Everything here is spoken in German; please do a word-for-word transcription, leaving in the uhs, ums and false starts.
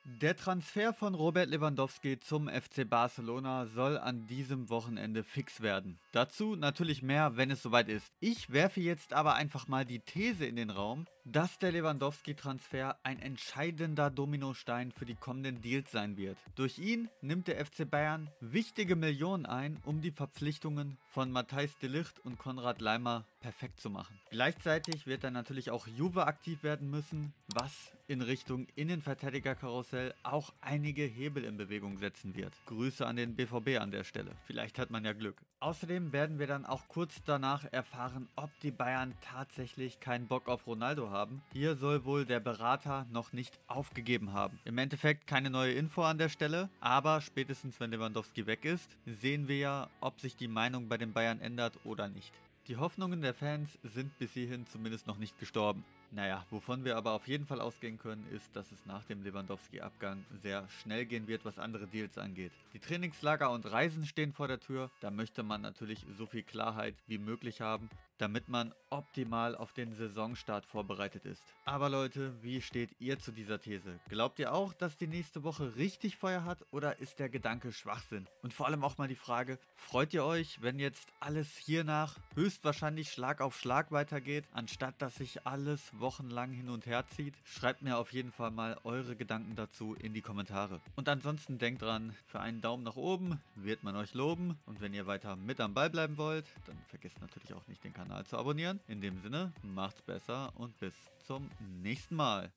Der Transfer von Robert Lewandowski zum F C Barcelona soll an diesem Wochenende fix werden. Dazu natürlich mehr, wenn es soweit ist. Ich werfe jetzt aber einfach mal die These in den Raum, dass der Lewandowski-Transfer ein entscheidender Dominostein für die kommenden Deals sein wird. Durch ihn nimmt der F C Bayern wichtige Millionen ein, um die Verpflichtungen von Matthijs de Ligt und Konrad Laimer perfekt zu machen. Gleichzeitig wird dann natürlich auch Juve aktiv werden müssen, was in Richtung Innenverteidigerkarussell auch einige Hebel in Bewegung setzen wird. Grüße an den B V B an der Stelle. Vielleicht hat man ja Glück. Außerdem werden wir dann auch kurz danach erfahren, ob die Bayern tatsächlich keinen Bock auf Ronaldo haben. Hier soll wohl der Berater noch nicht aufgegeben haben. Im Endeffekt keine neue Info an der Stelle, aber spätestens wenn Lewandowski weg ist, sehen wir ja, ob sich die Meinung bei den Bayern ändert oder nicht. Die Hoffnungen der Fans sind bis hierhin zumindest noch nicht gestorben. Naja, wovon wir aber auf jeden Fall ausgehen können, ist, dass es nach dem Lewandowski-Abgang sehr schnell gehen wird, was andere Deals angeht. Die Trainingslager und Reisen stehen vor der Tür, da möchte man natürlich so viel Klarheit wie möglich haben, damit man optimal auf den Saisonstart vorbereitet ist. Aber Leute, wie steht ihr zu dieser These? Glaubt ihr auch, dass die nächste Woche richtig Feuer hat oder ist der Gedanke Schwachsinn? Und vor allem auch mal die Frage, freut ihr euch, wenn jetzt alles hiernach höchstwahrscheinlich Schlag auf Schlag weitergeht, anstatt dass sich alles wochenlang hin und her zieht? Schreibt mir auf jeden Fall mal eure Gedanken dazu in die Kommentare. Und ansonsten denkt dran, für einen Daumen nach oben wird man euch loben. Und wenn ihr weiter mit am Ball bleiben wollt, dann vergesst natürlich auch nicht den Kanal zu abonnieren. In dem Sinne, macht's besser und bis zum nächsten Mal.